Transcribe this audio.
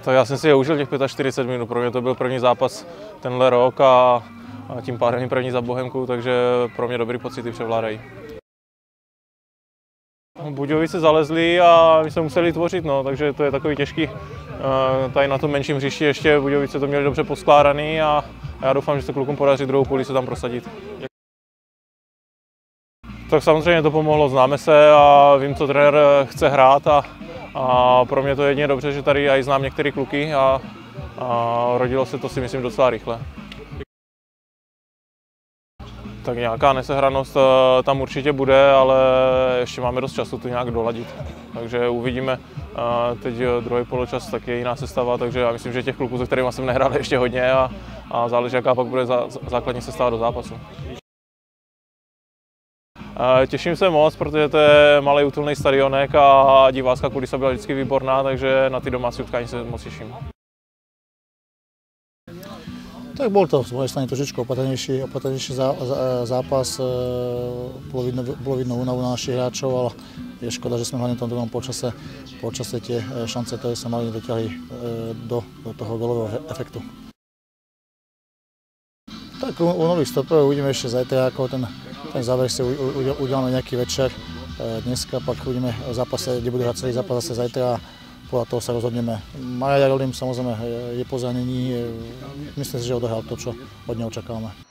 Tak já jsem si je užil těch 45 minut, pro mě to byl první zápas tenhle rok a tím pádem i první za Bohemku, takže pro mě dobrý pocity převládají. Budějovice zalezli a my jsme museli tvořit, no, takže to je takový těžký. Tady na tom menším hřišti ještě Budějovice to měli dobře poskládaný a já doufám, že se klukům podaří druhou půli se tam prosadit. Tak samozřejmě to pomohlo, známe se a vím, co trenér chce hrát a pro mě to je jedině dobře, že tady i znám některé kluky a rodilo se to si myslím docela rychle. Tak nějaká nesehranost tam určitě bude, ale ještě máme dost času to nějak doladit. Takže uvidíme, teď druhý poločas tak je jiná sestava, takže já myslím, že těch kluků, se kterými jsem nehrál ještě hodně a záleží, jaká pak bude základní sestava do zápasu. Těším se moc, protože to je malý útulný stadionek a divácká kulisa byla vždycky výborná, takže na ty domácí utkání se moc těším. Tak bol to z mojej strany trošičku opatrnejší zápas, bolo vidno únavu na našich hráčov, ale je škoda, že sme hlavne v tom druhom počase tie šance, ktoré sme mali, dotiahli do toho gólového efektu. Tak u nových stoperov uvidíme ešte zajtra, ako ten záver si uděláme nejaký večer. Dneska pak uvidíme v zápase, kde budú hrať celý zápas zase zajtra. Podľa toho sa rozhodneme. Maja Jarolim samozrejme je po zranení, myslím si, že odohral to, čo od neho očakávame.